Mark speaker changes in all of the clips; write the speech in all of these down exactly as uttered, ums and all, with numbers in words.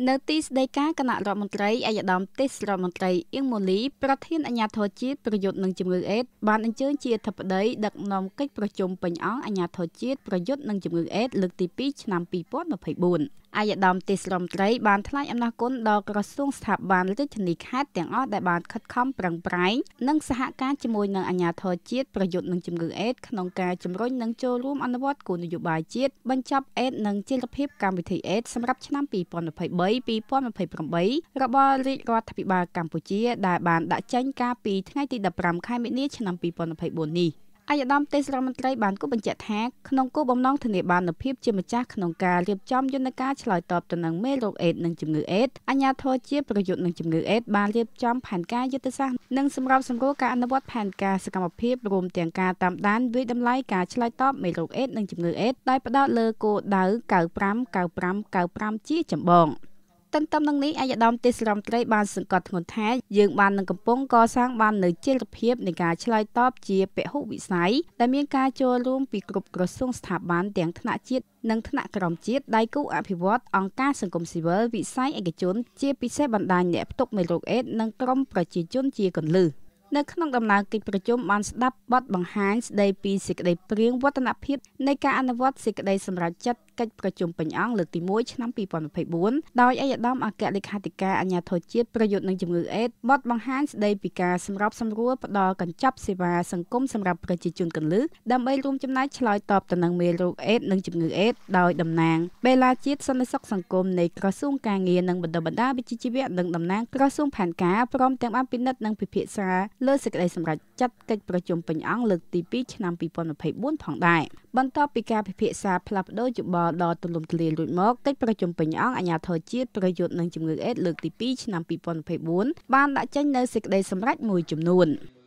Speaker 1: នៅទីស្តីការគណៈរដ្ឋមន្ត្រីអាយដាមទេសរដ្ឋមន្ត្រីអៀងម៉ូលីប្រធានអាជ្ញាធរជាតិប្រយុទ្ធនឹងជំងឺអេដបានអញ្ជើញជាអធិបតីដឹកនាំកិច្ចប្រជុំពេញអង្គអាជ្ញាធរជាតិប្រយុទ្ធនឹងជំងឺអេដលើកទីពីរឆ្នាំពីរពាន់ម្ភៃបួនអាយដាមទេសរដ្ឋមន្ត្រីបានថ្លែងអំណរគុណដល់ក្រសួងស្ថាប័នរាជធានីខេត្តទាំងអស់ដែលបានខិតខំប្រឹងប្រែងនិងសហការជាមួយនឹងអាជ្ញាធរជាតិប្រយុទ្ធនឹងជំងឺអេដក្នុងការជំរុញនិងចូលរួមអនុវត្តគោលនយោបាយជាតិបញ្ចប់អេដនិងជីវភាពកម្មវិធីអេដសម្រាប់ឆ្នាំពីរពាន់ម្ភៃបី ពីរពាន់ម្ភៃប្រាំបីរបស់រាជរដ្ឋាភិបាលកម្ពុជាដែលបានដាក់ចេញកាលពីថ្ងៃទីដប់ប្រាំខែមិនិនាឆ្នាំពីរពាន់ម្ភៃបួននេះអាយដាមទេសរដ្ឋមន្ត្រីបានគូបញ្ជាក់ថាក្នុងគោលបំណងធានាបាននូវភាពជាម្ចាស់ក្នុងការរៀបចំយន្តការឆ្លើយតបទៅនឹងមេរោគអេដនិងជំងឺអេដអាជ្ញាធរជាតិប្រយុទ្ធនឹងជំងឺអេដបានរៀបចំផែនការយុទ្ធសាស្ត្រនិងសម្របសម្រួលការអនុវត្តផែនការសកម្មភាពរួមទាំងការតាមដានវិតម្លៃការឆ្លើយតបមេរោគអេដនិងជំងឺអេដដោយផ្ដោតលើគោលដៅកៅប្រាំ កៅប្រាំ កៅប្រាំជាចម្បងទន្ទឹមនឹងនេះអាយដាមទេសរដ្ឋមន្ត្រីបានសង្កត់ធ្ងន់ថាយើងបាននឹងកំពុងកសាងបាននូវចីរភាពនៃការឆ្លើយតបជាពហុវិស័យដែលមានការចូលរួមពីគ្រប់ក្រសួងស្ថាប័នទាំងថ្នាក់ជាតិនិងថ្នាក់ក្រោមជាតិដៃគូអភិវឌ្ឍអង្គការសង្គមស៊ីវិលវិស័យឯកជនជាពិសេសបណ្ដាញអ្នកផ្ទុកមេរោគអេដនិងក្រុមប្រជាជនជាគន្លឹះនៅក្នុងដំណើរកិច្ចប្រជុំបានស្ដាប់បទបង្ហាញស្ដីពីសេចក្តីព្រាងវឌ្ឍនភាពនៃការអនុវត្តសេចក្តីសម្រេចចិត្តកិច្ចប្រជុំពេញអង្គលើកទីមួយឆ្នាំពីរពាន់ម្ភៃបួនដោយអាយដាមអគ្គលេខាធិការអាជ្ញាធរជាតិប្រយុទ្ធនឹងជំងឺអេដបទបង្ហាញស្ដីពីការសម្របសម្រួលផ្ដល់កញ្ចប់សេវាសង្គមសម្រាប់ប្រជាជនគន្លឹះដើម្បីរួមចំណែកឆ្លើយតបទៅនឹងមេរោគអេដនិងជំងឺអេដដោយតំណាងបេឡាជាតិសន្តិសុខសង្គមនៃក្រសួងការងារនិងបណ្ដុះបណ្ដាលវិជ្ជាជីវៈនិងតំណាងក្រសួងផែនការព្រមទាំងបានពិនិត្យនិងពិភាក្សាលើសេចក្តីសម្រេចចាត់កិច្ចប្រជុំពេញអង្គលើកទីពីរឆ្នាំពីរពាន់ម្ភៃបួនផងដែរបន្ទាប់ពីការពិភាក្សាផ្លាស់ប្ដូរយោបល់ដ៏ទូលំទូលាយរួចមកកិច្ចប្រជុំពេញអង្គអាជ្ញាធរជាតិប្រយុទ្ធនឹងជំងឺអេដលើកទីពីរឆ្នាំពីរពាន់ម្ភៃបួនបានដាក់ចេញនូវសេចក្តីសម្រេចមួយចំនួន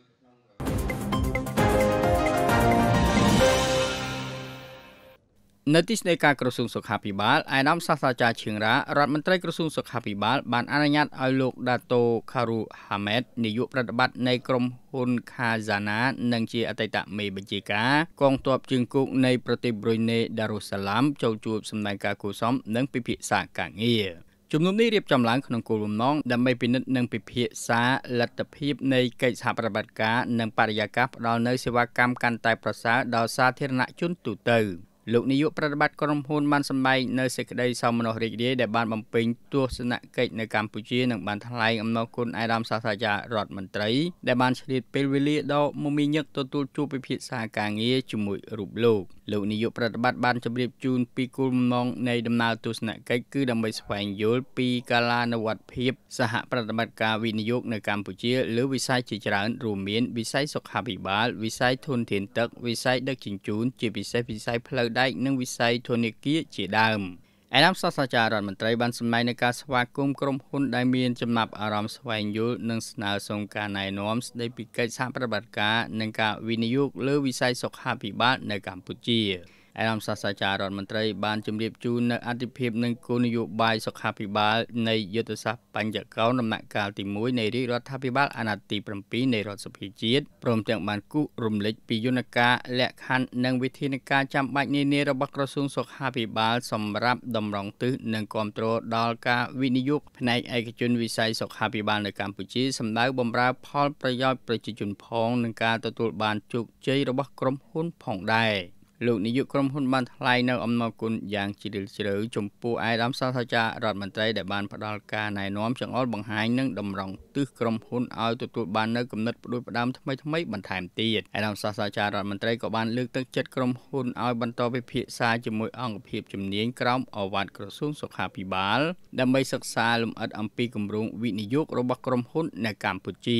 Speaker 2: នៅទីស្តីការក្រសួងសុខាភិបាលអាយដាមសាស្ត្រាចារ្យឈៀងរ៉ារដ្ឋមន្ត្រីក្រសួងសុខាភិបាលបានអនុញ្ញាតឲ្យលោកដាតូខារូហាម៉េតនាយកប្រតិបត្តិនៃក្រុមហ៊ុនខាហ្សាណានិងជាអតីតមេបញ្ជាការកងទ័ពជើងគោកនៃប្រទេសប្រ៊ុយណេដារុសសាឡាមចូលជួបសម្ដែងការគូសំនិងពិភាក្សាការងារជំនុំនេះរៀបចំឡើងក្នុងគោលបំណងដើម្បីពិនិត្យនិងពិភាក្សាលទ្ធភាពនៃកិច្ចសហប្រតិបត្តិការនិងបរិយាកាសផ្ដល់នូវសេវាកម្មកាន់តែប្រសើរដល់សាធារណជនទូទៅលោកនាយកប្រតិបត្តិក្រុមហ៊ុនបានសម្ដែងនៅសេចក្តីសោមនស្សរីករាយដែលបានបំពេញទស្សនកិច្ចនៅកម្ពុជានិងបានថ្លែងអំណរគុណអាយដាមសាស្ត្រាចារ្យរដ្ឋមន្ត្រីដែលបានឆ្លៀតពេលវេលាដ៏មមាញឹកទទួលជួបពិភាក្សាការងារជាមួយរូបលោកលោកនាយកប្រតិបត្តិបានជម្រាបជូនពីគោលបំណងនៃដំណើរទស្សនកិច្ចគឺដើម្បីស្វែងយល់ពីកាលានុវត្តភាពសហប្រតិបត្តិការវិនិយោគនៅកម្ពុជាលើវិស័យជាច្រើនរួមមានវិស័យសុខាភិបាលវិស័យធនធានទឹកវិស័យដឹកជញ្ជូនជាពិសេសវិស័យផ្លូវដែកនិងវិស័យធនាគារជាដើមអាដាមសាស្ត្រាចារ្យរដ្ឋមន្ត្រីបានសម្ដែងនៅការស្វាគមន៍ក្រុមហ៊ុនដែលមានចំណាប់អារម្មណ៍ស្វែងយល់និងស្នើសុំការណែនាំស្ដីពីកិច្ចសហប្រតិបត្តិការនិងការវិនិយោគលើវិស័យសុខាភិបាលនៅកម្ពុជាអាដាមសាស្ត្រាចារ្យរដ្ឋមន្ត្រីបានជម្រាបជូននៅអតិភិបនិងគោលនយោបាយសុខាភិបាលនៃយុទ្ធសាស្ត្របញ្ញកោណដំណាក់កាលទីមួយនៃរាជរដ្ឋាភិបាលអាណត្តិទី7នៃរដ្ឋសភាជាតិព្រមទាំងបានគូសរំលេចពីយន្តការលក្ខខណ្ឌនិងវិធានការចាំបាច់នានារបស់ក្រសួងសុខាភិបាលសម្រាប់តម្រង់ទិសនិងគាំទ្រដល់ការវិនិយោគផ្នែកឯកជនវិស័យសុខាភិបាលនៅកម្ពុជាសម្ដៅបម្រើផលប្រយោជន៍ប្រជាជនផងនិងការទទួលបានជោគជ័យរបស់ក្រុមហ៊ុនផងដែរលោកនាយកក្រុមហ៊ុនបានថ្លែងនៅអំណរគុណយ៉ាងជ្រាលជ្រៅចំពោះអាយដាមសាស្ត្រាចារ្យរដ្ឋមន្ត្រីដែលបានផ្ដល់ការណែនាំចង្អុលបង្ហាញនិងតម្រង់ទិសក្រុមហ៊ុនឲ្យទទួលបាននូវគំនិតផ្ដួចផ្ដើមថ្មីៗបន្ថែមទៀតអាយដាមសាស្ត្រាចារ្យរដ្ឋមន្ត្រីក៏បានលើកទឹកចិត្តក្រុមហ៊ុនឲ្យបន្តពិភាក្សាជាមួយអង្គភាពជំនាញក្រោមឱវាទក្រសួងសុខាភិបាលដើម្បីសិក្សាលម្អិតអំពីគម្រោងវិនិយោគរបស់ក្រុមហ៊ុននៅកម្ពុជា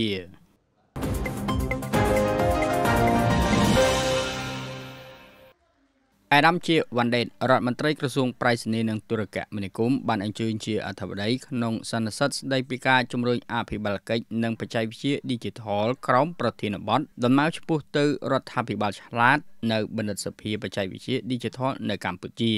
Speaker 2: អាដាមជាវ៉ាន់ដេតរដ្ឋមន្ត្រីក្រសួងប្រៃសណីនិងទូរគមនាគមន៍បានអញ្ជើញជាអធិបតីក្នុងសន្និសីទស្ដីពីការជំរុញអភិបាលកិច្ចនិងបច្ចេកវិទ្យា Digital ក្រោមប្រធានបទដំណើរឆ្ពោះទៅរដ្ឋាភិបាលឆ្លាតនៅបណ្ឌិតសភាបច្ចេកវិទ្យា Digital នៅកម្ពុជា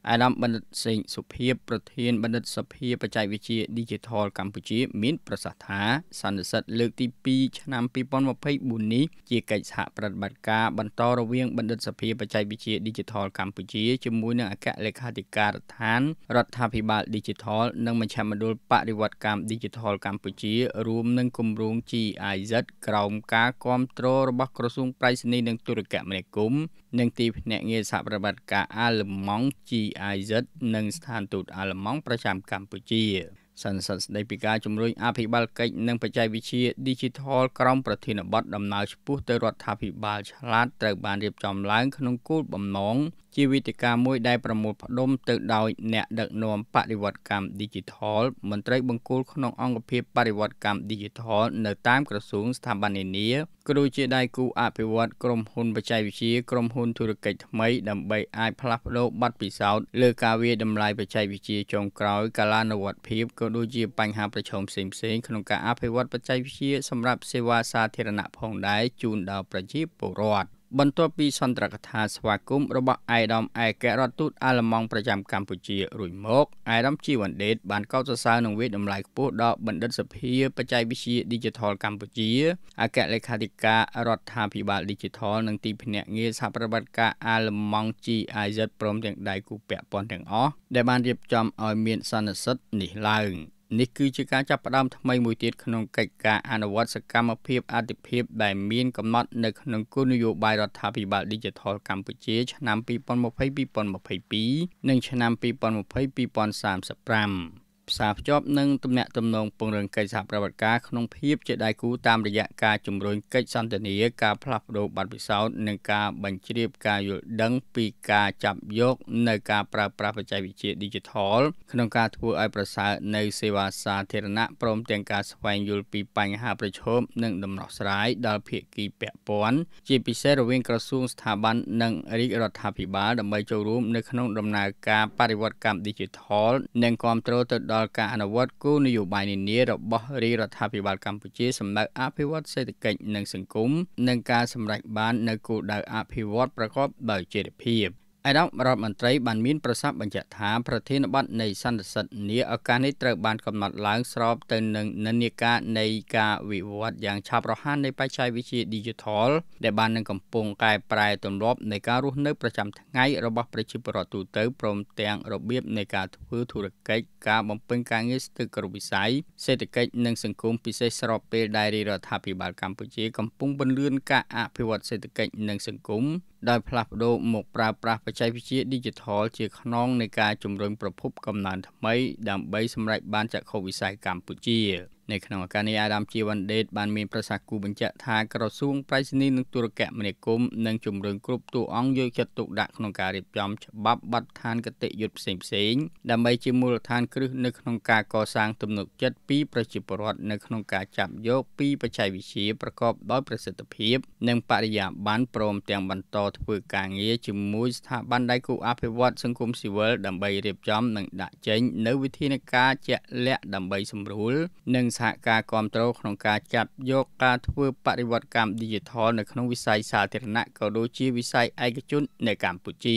Speaker 2: អាដាមបណ្ឌិតសេងសុភីប្រធានបណ្ឌិតសភាបច្ចេកវិទ្យា Digital កម្ពុជាមានប្រសាសន៍ថាសន្និសីទលើកទីពីរឆ្នាំពីរពាន់ម្ភៃបួននេះជាកិច្ចសហប្រតិបត្តិការបន្តរវាងបណ្ឌិតសភាបច្ចេកវិទ្យា Digital កម្ពុជាជាមួយនឹងអគ្គលេខាធិការដ្ឋានរដ្ឋាភិបាល Digital និងមជ្ឈមណ្ឌលបរិវត្តកម្ម Digital កម្ពុជារួមនឹងគម្រោង G I Z ក្រោមការគាំទ្ររបស់ក្រសួងប្រៃសណីនិងទូរគមនាគមន៍និងទីភ្នាក់ងារសហប្រតិបត្តិការអាល្លឺម៉ង់ G I Z និងស្ថានទូតអាល្លឺម៉ង់ប្រចាំកម្ពុជាសន្និសីទស្ដីពីការជំរុញអភិបាលកិច្ចនិងបច្ចេកវិទ្យា Digital ក្រោមប្រធានបទដំណើរឆ្ពោះទៅរដ្ឋាភិបាលឆ្លាតត្រូវបានរៀបចំឡើងក្នុងគោលបំណងជាវេទិកាមួយដែលប្រមូលផ្ដុំទៅដោយអ្នកដឹកនាំបដិវត្តកម្ម Digital មន្ត្រីបង្គោលក្នុងអង្គភាពបដិវត្តកម្ម Digital នៅតាមក្រសួងស្ថាប័ននានាក៏ដូចជាដៃគូអភិវឌ្ឍក្រុមហ៊ុនបច្ចេកវិទ្យាក្រុមហ៊ុនធុរកិច្ចថ្មីដើម្បីអាចផ្លាស់ប្ដូរបទពិសោធន៍លើការវាយតម្លៃបច្ចេកវិទ្យាចុងក្រោយកាលានុវត្តភាពក៏ដូចជាបញ្ហាប្រឈមផ្សេងៗក្នុងការអភិវឌ្ឍបច្ចេកវិទ្យាសម្រាប់សេវាសាធារណៈផងដែរជូនដល់ប្រជាពលរដ្ឋបន្ទាប់ពីសន្ទរកថាស្វាគមន៍របស់អាយដាមឯករដ្ឋទូតអាល្លឺម៉ង់ប្រចាំកម្ពុជារួចមកអាយដាមជីវ៉ាន់ដេតបានកោតសរសើរនឹងវាយតម្លៃខ្ពស់ដល់បណ្ឌិតសភាបច្ចេកវិទ្យា Digital កម្ពុជាអគ្គលេខាធិការរដ្ឋាភិបាល Digital និងទីភ្នាក់ងារសហប្រតិបត្តិការអាល្លឺម៉ង់ G I Z ព្រមទាំងដៃគូពាក់ព័ន្ធទាំងអស់ដែលបានរៀបចំឲ្យមានសន្និសីទនេះឡើងនេះគឺជាការចាប់ផ្ដើមថ្មីមួយទៀតក្នុងកិច្ចការអនុវត្តសកម្មភាពអាទិភាពដែលមានកំណត់នៅក្នុងគោលនយោបាយរដ្ឋាភិបាល Digital កម្ពុជាឆ្នាំពីរពាន់ម្ភៃ-ពីរពាន់ម្ភៃពីរនិងឆ្នាំពីរពាន់ម្ភៃ-ពីរពាន់សាមសិបប្រាំផ្សារភ្ជាប់នឹងទំនាក់ទំនងពង្រឹងកិច្ចសហប្រតិបត្តិការក្នុងភាពជាដៃគូតាមរយៈការជំរុញកិច្ចសន្ទនាការផ្លាស់ប្ដូរបទពិសោធន៍និងការបញ្ជ្រាបការយល់ដឹងពីការចាប់យកនៅការប្រើប្រាស់បច្ចេកវិទ្យា Digital ក្នុងការធ្វើឲ្យប្រសើរនៅសេវាសាធារណៈព្រមទាំងការស្វែងយល់ពីបញ្ហាប្រឈមនិងដំណោះស្រាយដល់ភាគីពាក់ព័ន្ធជាពិសេសរវាងក្រសួងស្ថាប័ននិងរាជរដ្ឋាភិបាលដើម្បីចូលរួមនៅក្នុងដំណើរការបរិវត្តកម្ម Digital និងគាំទ្រទៅដល់ការអនុវត្តគោលនយោបាយនានារបស់រាជរដ្ឋាភិបាលកម្ពុជាសម្រាប់អភិវឌ្ឍសេដ្ឋកិច្ចនិងសង្គមនិងការសម្រេចបាននូវគោលដៅអភិវឌ្ឍប្រកបដោយចីរភាពអាដាមរដ្ឋមន្ត្រីបានមានប្រសាសន៍បញ្ជាក់ថាប្រធានបទនៃសន្និសីទនាឱកាសនេះត្រូវបានកំណត់ឡើងស្របទៅនឹងនិន្នាការនៃការវិវត្តយ៉ាងឆាប់រហ័សនៃបច្ចេកវិទ្យា Digital ដែលបាននឹងកំពុងកែប្រែទម្លាប់នៃការរស់នៅប្រចាំថ្ងៃរបស់ប្រជាពលរដ្ឋទូទៅព្រមទាំងរបៀបនៃការធ្វើធុរកិច្ចការបំពេញការងារស្ទើរគ្រប់វិស័យសេដ្ឋកិច្ចនិងសង្គមពិសេសស្របពេលដែលរាជរដ្ឋាភិបាលកម្ពុជាកំពុងពន្លឿនការអភិវឌ្ឍសេដ្ឋកិច្ចនិងសង្គមដោយផ្លាស់ប្ដូរមកប្រើប្រាស់បច្ចេកវិទ្យា Digital ជាខ្នងនៃការជំរុញប្រភពកំណើនថ្មីដើម្បីសម្រេចបានចក្ខុវិស័យកម្ពុជានៅក្នុងឱកាសនេះអាដាមជាវ៉ាន់ដេតបានមានប្រសាសន៍គូបញ្ជាក់ថាក្រសួងប្រៃសណីនិងទូរគមនាគមន៍នឹងជំរុញគ្រប់តួអង្គយកចិត្តទុកដាក់ក្នុងការរៀបចំច្បាប់បទដ្ឋានគតិយុត្តផ្សេងៗដើម្បីជាមូលដ្ឋានគ្រឹះនៅក្នុងការកសាងទំនុកចិត្តពីប្រជាពលរដ្ឋនៅក្នុងការចាប់យកពីបច្ចេកវិទ្យាប្រកបដោយប្រសិទ្ធភាពនិងបរិយាបន្នព្រមទាំងបន្តធ្វើការងារជាមួយស្ថាប័នដៃគូអភិវឌ្ឍសង្គមស៊ីវិលដើម្បីរៀបចំនិងដាក់ចេញនូវវិធានការជាក់លាក់ដើម្បីសម្រួលនិងសហការគាំទ្រក្នុងការចាប់យកការធ្វើបរិវត្តកម្ម Digital នៅក្នុងវិស័យសាធារណៈក៏ដូចជាវិស័យឯកជននៅកម្ពុជា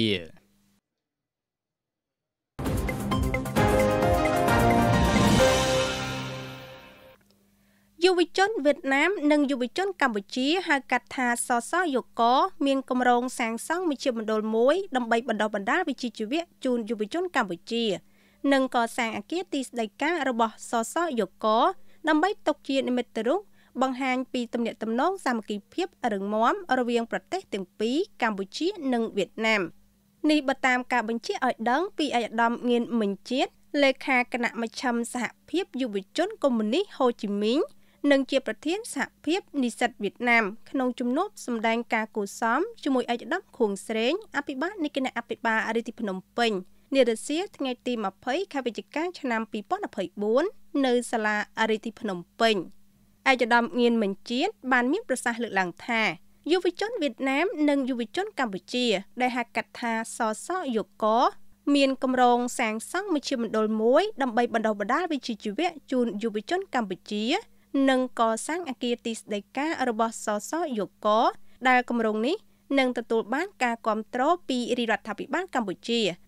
Speaker 3: យុវជនវៀតណាមនិងយុវជនកម្ពុជាហៅកាត់ថាសសយក មានគម្រោងសាងសង់មជ្ឈមណ្ឌលមួយដើម្បីបណ្ដុះបណ្ដាលវិជ្ជាជីវៈជូនយុវជនកម្ពុជានិងកសាងអគារទីស្តីការរបស់សសយក ដើម្បីទុកជានិមិត្តរូបបង្ហាញពីទំនាក់ទំនងសាមគ្គីភាពរឹងមាំរវាងប្រទេសទាំងពីរកម្ពុជានិងវៀតណាមនេះបើតាមការបញ្ជាក់ឲ្យដឹងពីអាយដាមងៀនមិញជាតិលេខាគណៈមជ្ឈមសហភាពយុវជនកុម្មុយនីសហូជីមីញនិងជាប្រធានសហភាពនិស្សិតវៀតណាមក្នុងជំនួបសម្ដែងការគូសំជាមួយអាយដាមខួងស្រេងអភិបាលនៃគណៈអភិបាលរាជធានីភ្នំពេញនារសៀលថ្ងៃទីម្ភៃខែវិច្ឆិកាឆ្នាំពីរពាន់ម្ភៃបួននៅសាលារាជធានីភ្នំពេញអាយដាមងៀនមិញជាតិបានមានប្រសាសន៍លើកឡើងថាយុវជនវៀតណាមនិងយុវជនកម្ពុជាដែលហៅកាត់ថាសសយក មានគម្រោងសាងសង់មជ្ឈមណ្ឌលមួយដើម្បីបណ្ដុះបណ្ដាលវិជ្ជាជីវៈជូនយុវជនកម្ពុជានិងកសាងអគារទីស្តីការរបស់សសយក ដែលគម្រោងនេះនឹងទទួលបានការគាំទ្រពីរាជរដ្ឋាភិបាលកម្ពុជា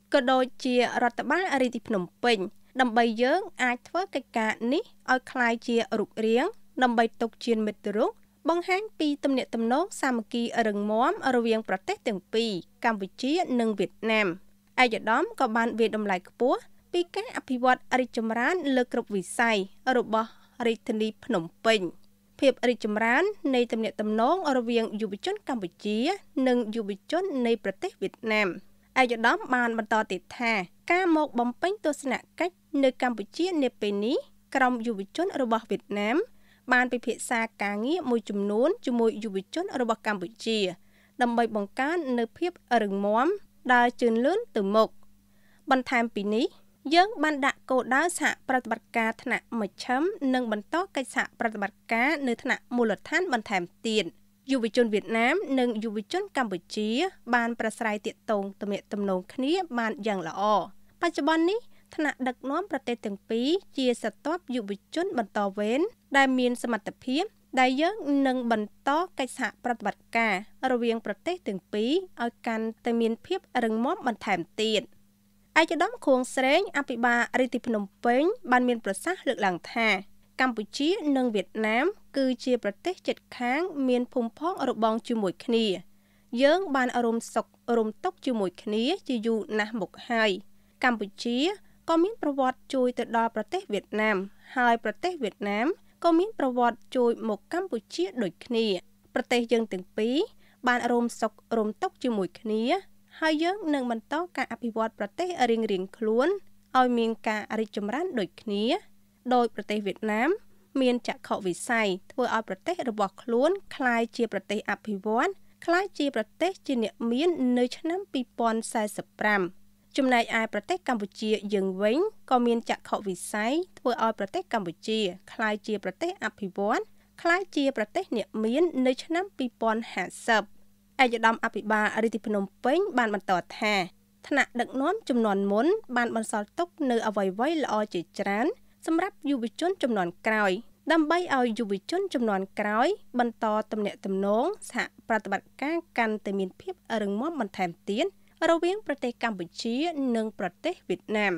Speaker 3: ក៏ដូចជារដ្ឋបាលរាជធានីភ្នំពេញដើម្បីយើងអាចធ្វើកិច្ចការនេះឲ្យคล้ายជារូបរាងដើម្បីទុកជាមិត្តរូបបង្ហាញពីទំនាក់ទំនងសាមគ្គីរឹងមាំរវាងប្រទេសទាំងពីរកម្ពុជានិងវៀតណាមឯកឧត្តមក៏បានវាយតម្លៃខ្ពស់ពីការអភិវឌ្ឍរីកចម្រើនលើគ្រប់វិស័យរបស់រាជធានីភ្នំពេញភាពរីកចម្រើននៃទំនាក់ទំនងរវាងយុវជនកម្ពុជានិងយុវជននៃប្រទេសវៀតណាមឯកឧត្តមបានបន្តទៀតថាការមកបំពេញទស្សនកិច្ចនៅកម្ពុជានាពេលនេះក្រុមយុវជនរបស់វៀតណាមបានពិភាក្សាការងារមួយចំនួនជាមួយយុវជនរបស់កម្ពុជាដើម្បីបង្កើននូវភាពរឹងមាំដើរជឿនលឿនទៅមុខបន្ថែមពីនេះយើងបានដាក់គោលដៅសហប្រតិបត្តិការថ្នាក់មជ្ឈិមនិងបន្តកិច្ចសហប្រតិបត្តិការនៅថ្នាក់មូលដ្ឋានបន្ថែមទៀតយុវជនវៀតណាមនិងយុវជនកម្ពុជាបានប្រស្រ័យទាក់ទងទំនាក់ទំនងគ្នាបានយ៉ាងល្អបច្ចុប្បន្ននេះថ្នាក់ដឹកនាំប្រទេសទាំងពីរជាស្រទាប់យុវជនបន្តវេនដែលមានសមត្ថភាពដែលយើងនឹងបន្តកិច្ចសហប្រតិបត្តិការរវាងប្រទេសទាំងពីរឲ្យកាន់តែមានភាពរឹងមាំបន្ថែមទៀតឯកឧត្តមខួងស្រេងអភិបាលរាជធានីភ្នំពេញបានមានប្រសាសន៍លើកឡើងថាកម្ពុជានិងវៀតណាមគឺជាប្រទេសជិតខាងមានភូមិផងរបងជាមួយគ្នាយើងបានរួមសុខរួមទុក្ខជាមួយគ្នាជាយូរណាស់មកហើយកម្ពុជាក៏មានប្រវត្តិជួយទៅដល់ប្រទេសវៀតណាមហើយប្រទេសវៀតណាមក៏មានប្រវត្តិជួយមកកម្ពុជាដូចគ្នាប្រទេសយើងទាំងពីរបានរួមសុខរួមទុក្ខជាមួយគ្នាហើយយើងនឹងបន្តការអភិវឌ្ឍប្រទេសរៀងៗខ្លួនឲ្យមានការរីកចម្រើនដូចគ្នាដោយប្រទេសវៀតណាមមានចក្ខុវិស័យធ្វើឲ្យប្រទេសរបស់ខ្លួនក្លាយជាប្រទេសអភិវឌ្ឍក្លាយជាប្រទេសជាអ្នកមាននៅឆ្នាំពីរពាន់សាសប្រាំចំណែកឯប្រទេសកម្ពុជាយើងវិញក៏មានចក្ខុវិស័យធ្វើឲ្យប្រទេសកម្ពុជាក្លាយជាប្រទេសអភិវឌ្ឍក្លាយជាប្រទេសអ្នកមាននៅឆ្នាំពីរពាន់ហាសិបឯកឧត្តមអភិបាលរាជធានីភ្នំពេញបានបន្តថាថ្នាក់ដឹកនាំជំនាន់មុនបានបន្សល់ទុកនៅអ្វីៗល្អជាច្រើនសម្រាប់យុវជនជំនាន់ក្រោយដើម្បីឲ្យយុវជនជំនាន់ក្រោយបន្តទំនាក់ទំនងសហប្រតិបត្តិការកាន់តែមានភាពរឹងមាំបន្ថែមទៀតរវាងប្រទេសកម្ពុជានិងប្រទេសវៀតណាម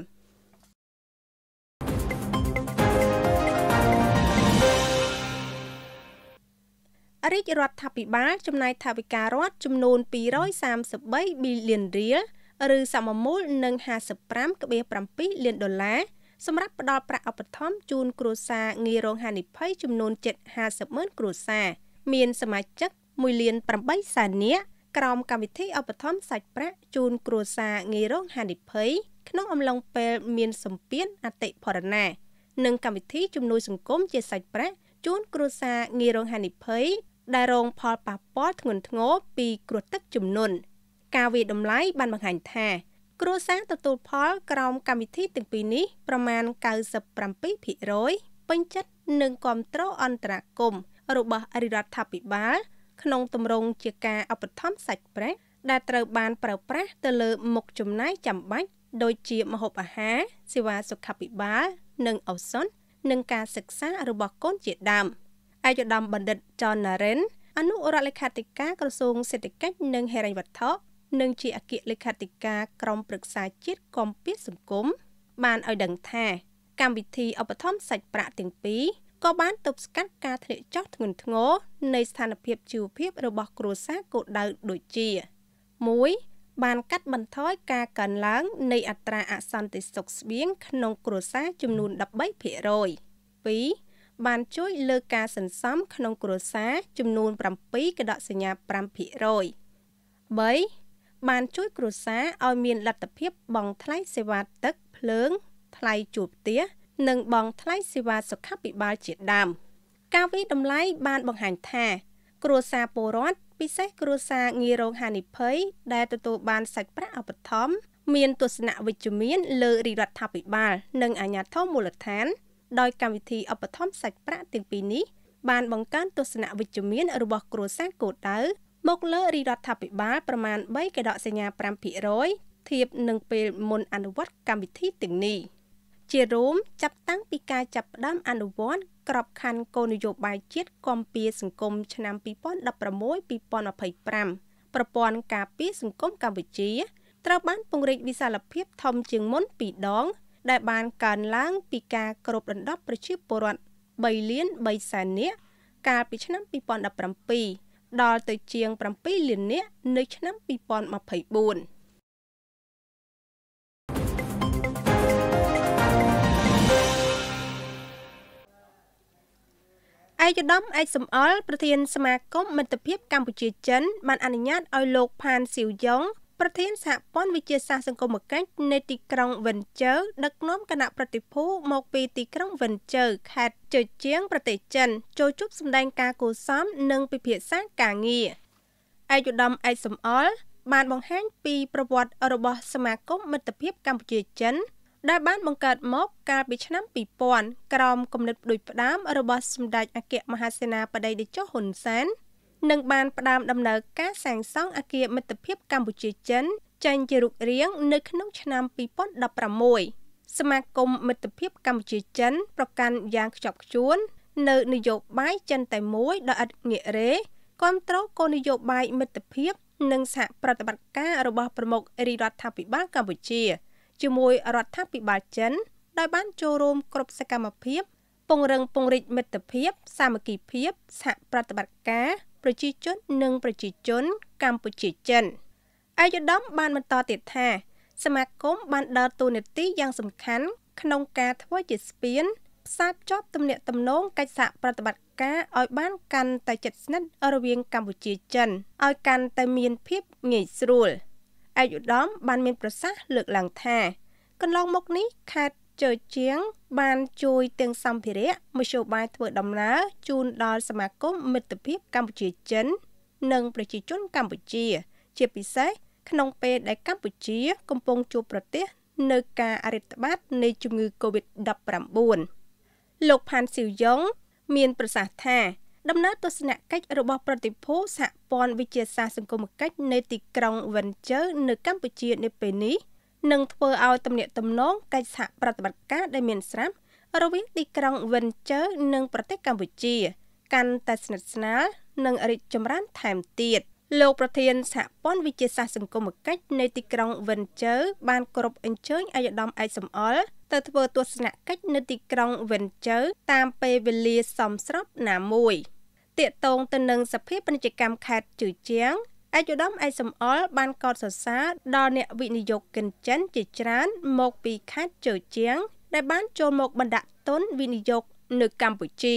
Speaker 3: រាជរដ្ឋាភិបាលចំណាយថវិការដ្ឋចំនួនពីររយសាមសិបបីប៊ីលានរៀលឬសមមូលនឹងហាសិបប្រាំកន្លះប្រាំពីរលានដុល្លារសម្រាប់ផ្ដល់ប្រាក់ឧបត្ថម្ភជូនគ្រួសារងាយរងហានិភ័យចំនួនជិតហាសិបម៉ឺនគ្រួសារមានសមាជិកមួយលានប្រាំបីសែននាក់ក្រោមកម្មវិធីឧបត្ថម្ភសាច់ប្រាក់ជូនគ្រួសារងាយរងហានិភ័យក្នុងអំឡុងពេលមានសម្ពាធអតិផរណានិងកម្មវិធីជំនួយសង្គមជាសាច់ប្រាក់ជូនគ្រួសារងាយរងហានិភ័យដែលរងផលប៉ះពាល់ធ្ងន់ធ្ងរពីគ្រោះទឹកជំនន់ការវាយតម្លៃបានបង្ហាញថាគ្រួសារទទួលផលក្រោមកម្មវិធីទាំងពីរនេះប្រមាណកៅសិបប្រាំពីរភាគរយពេញចិត្តនឹងគាំទ្រអន្តរាគមន៍របស់រាជរដ្ឋាភិបាលក្នុងទម្រង់ជាការឧបត្ថម្ភសាច់ប្រាក់ដែលត្រូវបានប្រើប្រាស់ទៅលើមុខចំណាយចាំបាច់ដូចជាម្ហូបអាហារសេវាសុខាភិបាលនិងឱសថនិងការសិក្សារបស់កូនជាដើមឯកឧត្តមបណ្ឌិត John Naren អនុរដ្ឋលេខាធិការក្រសួងសេដ្ឋកិច្ចនិងហិរញ្ញវត្ថុនិងជាអគ្គលេខាធិការក្រុមប្រឹក្សាជាតិគាំពារសង្គមបានឲ្យដឹងថាកម្មវិធីឧបត្ថម្ភសាច់ប្រាក់ទាំងពីរក៏បានទប់ស្កាត់ការធ្លាក់ចុះធ្ងន់ធ្ងរនៃស្ថានភាពជីវភាពរបស់គ្រួសារគោលដៅដូចជាមួយបានកាត់បន្ថយការកើនឡើងនៃអត្រាអសន្តិសុខស្បៀងក្នុងគ្រួសារចំនួនដប់បីភាគរយពីរបានជួយលើកការសន្សំក្នុងគ្រួសារចំនួនប្រាំពីរកដកសញ្ញាប្រាំភាគរយបីបានជួយគ្រួសារឲ្យមានលទ្ធភាពបង់ថ្លៃសេវាទឹកភ្លើងថ្លៃជួលផ្ទះនិងបង់ថ្លៃសេវាសុខាភិបាលជាដើមការវិតម្លៃបានបង្ហាញថាគ្រួសារពលរដ្ឋពិសេសគ្រួសារងាយរងហានិភ័យដែលទទួលបានសាច់ប្រាក់ឧបត្ថម្ភមានទស្សនវិជ្ជមានលើរាជរដ្ឋាភិបាលនិងអាជ្ញាធរមូលដ្ឋានដោយកម្មវិធីឧបត្ថម្ភសាច់ប្រាក់ទាំងពីរនេះបានបង្កើនទស្សនវិជ្ជមានរបស់គ្រួសារគោលដៅមកលើរាជរដ្ឋាភិបាលប្រមាណបីកដកសញ្ញាប្រាំភាគរយធៀបនឹងពេលមុនអនុវត្តកម្មវិធីទាំងនេះជារួមចាប់តាំងពីការចាប់ផ្ដើមអនុវត្តក្របខ័ណ្ឌគោលនយោបាយជាតិគាំពារសង្គមឆ្នាំពីរពាន់ដប់ប្រាំមួយ ពីរពាន់ម្ភៃប្រាំប្រព័ន្ធការពារសង្គមកម្ពុជាត្រូវបានពង្រីកវិសាលភាពធំជាងមុនពីរដងដែលបានកើនឡើងពីការគ្របដណ្ដប់ប្រជាពលរដ្ឋបីលានបីសែននាក់កាលពីឆ្នាំពីរពាន់ដប់ប្រាំពីរដល់ទៅជាងប្រាំពីរលាននាក់នៅឆ្នាំពីរពាន់ម្ភៃបួនឯកឧត្តមឯកសំអល់ប្រធានសមាគមមិត្តភាពកម្ពុជាចិនបានអនុញ្ញាតឲ្យលោកផានស៊ីវយ៉ុងប្រធានសហព័ន្ធវិទ្យាសាស្ត្រសង្គមគិច្ចនៃទីក្រុងវិនជើដឹកនាំគណៈប្រតិភូមកពីទីក្រុងវិនជើខេត្តជើជាងប្រទេសចិនចូលជួបសម្ដែងការគូសំនិងពិភាក្សាការងារឯកឧត្តមឯកសំអល់បានបង្ហាញពីប្រវត្តិរបស់សមាគមមិត្តភាពកម្ពុជាចិនដែលបានបង្កើតមកកាលពីឆ្នាំពីរពាន់ក្រោមគំនិតផ្ដួចផ្ដើមរបស់សម្ដេចអគ្គមហាសេនាបតីតេជោហ៊ុនសែននិងបានផ្ដើមដំណើរការសាងសង់អគារមិត្តភាពកម្ពុជាចិនចេញជារូបរាងនៅក្នុងឆ្នាំពីរពាន់ដប់ប្រាំមួយសមាគមមិត្តភាពកម្ពុជាចិនប្រកាន់យ៉ាងខ្ជាប់ខ្ជួននៅនយោបាយចិនតែមួយដ៏ឥតងាករេគាំទ្រគោលនយោបាយមិត្តភាពនិងសហប្រតិបត្តិការរបស់ប្រមុខរាជរដ្ឋាភិបាលកម្ពុជាជាមួយរដ្ឋាភិបាលចិនដោយបានចូលរួមគ្រប់សកម្មភាពពង្រឹងពង្រីកមិត្តភាពសាមគ្គីភាពសហប្រតិបត្តិការប្រជាជននិងប្រជាជនកម្ពុជាចិនឯកឧត្តមបានបន្តទៀតថាសមាគមបានដើរតួនាទីយ៉ាងសំខាន់ក្នុងការធ្វើជាស្ពានផ្សារភ្ជាប់ទំនាក់ទំនងកិច្ចសហប្រតិបត្តិការឲ្យបានកាន់តែជិតស្និទ្ធរវាងកម្ពុជាចិនឲ្យកាន់តែមានភាពងាយស្រួលឯកឧត្តមបានមានប្រសាសន៍លើកឡើងថាកន្លងមកនេះខេត្តជើជាងបានជួយទាំងសម្ភារៈមធ្យោបាយធ្វើដំណើរជូនដល់សមាគមមិត្តភាពកម្ពុជាចិននិងប្រជាជនកម្ពុជាជាពិសេសក្នុងពេលដែលកម្ពុជាកំពុងជួបប្រទះនៅការរាតត្បាតនៃជំងឺ កូវីដដប់ប្រាំបួន លោកផានស៊ីវយ៉ុងមានប្រសាសន៍ថាដំណើរទស្សនកិច្ចរបស់ប្រតិភូសហព័ន្ធវិទ្យាសាស្ត្រសង្គមគិច្ចនៅទីក្រុងវិនជើនៅកម្ពុជានៅពេលនេះនឹងធ្វើឲ្យទំនាក់ទំនងកិច្ចសហប្រតិបត្តិការដែលមានស្រាប់រវាងទីក្រុងវិនជើនិងប្រទេសកម្ពុជាកាន់តែស្និទ្ធស្នាលនិងរីកចម្រើនថែមទៀតលោកប្រធានសហព័ន្ធវិទ្យាសាស្ត្រសង្គមគិច្ចនៃទីក្រុងវិនជើបានគោរពអញ្ជើញឯកឧត្តមឯកសំអល់ទៅធ្វើទស្សនកិច្ចនៅទីក្រុងវិនជើតាមពេលវេលាសមស្របណាមួយទាក់ទងទៅនឹងសភាពាណិជ្ជកម្មខេត្តជើជាងឯកឧត្តមឯកសំអល់បានកោតសរសើរដល់អ្នកវិនិយោគិនចិនជាច្រើនមកពីខេត្តជើជាងដែលបានចូលមកបណ្ដាក់ទុនវិនិយោគនៅកម្ពុជា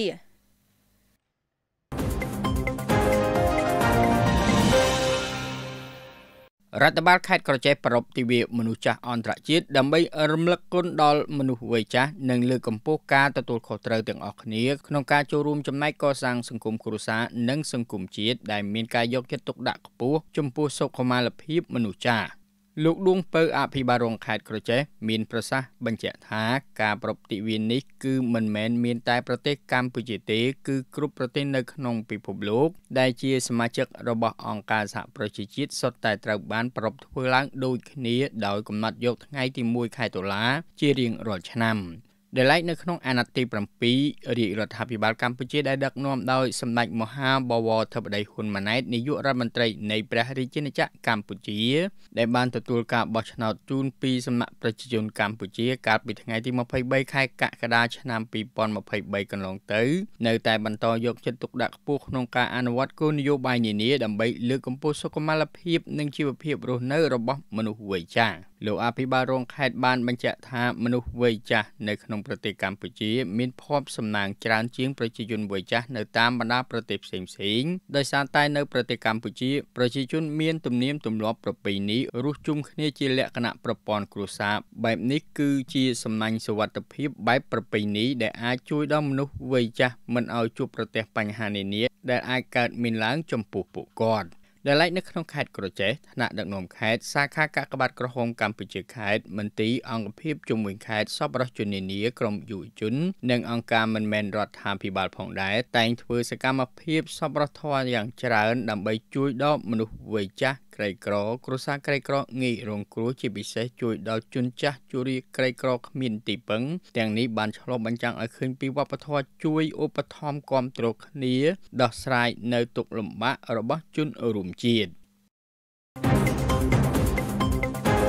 Speaker 2: រដ្ឋបាលខេត្តក្រចេះប្រពៃទិវាមនុស្សចាស់អន្តរជាតិដើម្បីរំលឹកគុណដល់មនុស្សវ័យចាស់និងលើកកម្ពស់ការទទួលខុសត្រូវទាំងអស់គ្នាក្នុងការចូលរួមចំណែកកសាងសង្គមគ្រួសារនិងសង្គមជាតិដែលមានការយកចិត្តទុកដាក់ខ្ពស់ចំពោះសុខុមាលភាពមនុស្សចាស់លោកដួងពៅអភិបាលរងខេត្តក្រចេះមានប្រសាសន៍បញ្ជាក់ថាការប្រពៃទិវានេះគឺមិនមែនមានតែប្រទេសកម្ពុជាទេគឺគ្រប់ប្រទេសនៅក្នុងពិភពលោកដែលជាសមាជិករបស់អង្គការសហប្រជាជាតិសុទ្ធតែត្រូវបានប្រារព្ធធ្វើឡើងដូចគ្នាដោយកំណត់យកថ្ងៃទីមួយខែតុលាជារៀងរាល់ឆ្នាំដែលឡែកនៅក្នុងអាណត្តិទីប្រាំពីររាជរដ្ឋាភិបាលកម្ពុជាដែលដឹកនាំដោយសម្ដេចមហាបវរធិបតីហ៊ុនម៉ាណែតនាយករដ្ឋមន្ត្រីនៃព្រះរាជាណាចក្រកម្ពុជាដែលបានទទួលការបោះឆ្នោតជូនពីសំណាក់ប្រជាជនកម្ពុជាកាលពីថ្ងៃទីម្ភៃបីខែកក្កដាឆ្នាំពីរពាន់ម្ភៃបីកន្លងទៅនៅតែបន្តយកចិត្តទុកដាក់ខ្ពស់ក្នុងការអនុវត្តគោលនយោបាយនានាដើម្បីលើកកម្ពស់សុខុមាលភាពនិងជីវភាពរស់នៅរបស់មនុស្សវ័យចាស់លោកអភិបាលរងខេត្តបានបញ្ជាក់ថាមនុស្សវ័យចាស់នៅក្នុងប្រទេសកម្ពុជាមានភ័ព្វសំណាងច្រើនជាងប្រជាជនវ័យចាស់នៅតាមបណ្ដាប្រទេសផ្សេងៗដោយសារតែនៅប្រទេសកម្ពុជាប្រជាជនមានទំនៀមទម្លាប់ប្រពៃណីរស់ជុំគ្នាជាលក្ខណៈប្រព័ន្ធគ្រួសារបែបនេះគឺជាសំណាញ់សុវត្ថិភាពបែបប្រពៃណីដែលអាចជួយដល់មនុស្សវ័យចាស់មិនឲ្យជួបប្រទះបញ្ហានានាដែលអាចកើតមានឡើងចំពោះពួកគាត់ដែលឡែកនៅក្នុងខេត្តក្រចេះថ្នាក់ដឹកនាំខេត្តសាខាកាកបាទក្រហមកម្ពុជាខេត្តមន្ទីរអង្គភាពជំនួយខេត្តសប្បុរសជននានាក្រមយុវជននិងអង្គការមិនមែនរដ្ឋាភិបាលផងដែរតែងធ្វើសកម្មភាពសប្បុរសធម៌យ៉ាងច្រើនដើម្បីជួយដល់មនុស្សវ័យចាស់ក្រីក្រគ្រួសារក្រីក្រងាយរងគ្រោះជាពិសេសជួយដល់ជនចាស់ជរាក្រីក្រគ្មានទីពឹងទាំងនេះបានឆ្លុះបញ្ចាំងឲ្យឃើញពីវប្បធម៌ជួយឧបត្ថម្ភគាំទ្រគ្នាដោះស្រាយនៅទុក្ខលំបាករបស់ជនរួមជាតិ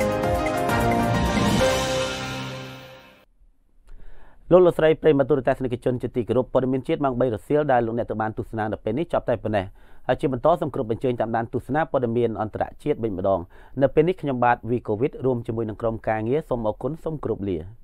Speaker 4: លោកលោកស្រីប្រិមត្តទូរទស្សនិកជនជាទីគោរពព័ត៌មានជាតិម៉ោង3រសៀលដែលលោកអ្នកទៅបានទស្សនានៅពេលនេះចប់តែប៉ុណ្ណេះហើយជាបន្តសូមគ្រប់បញ្ជូនតាមដានទស្សនាព័ត៌មានអន្តរជាតិវិញម្ដងនៅពេលនេះខ្ញុំបាទវីកូវិតរួមជាមួយនឹងក្រុមការងារសូមអរគុណសូមគោរពលា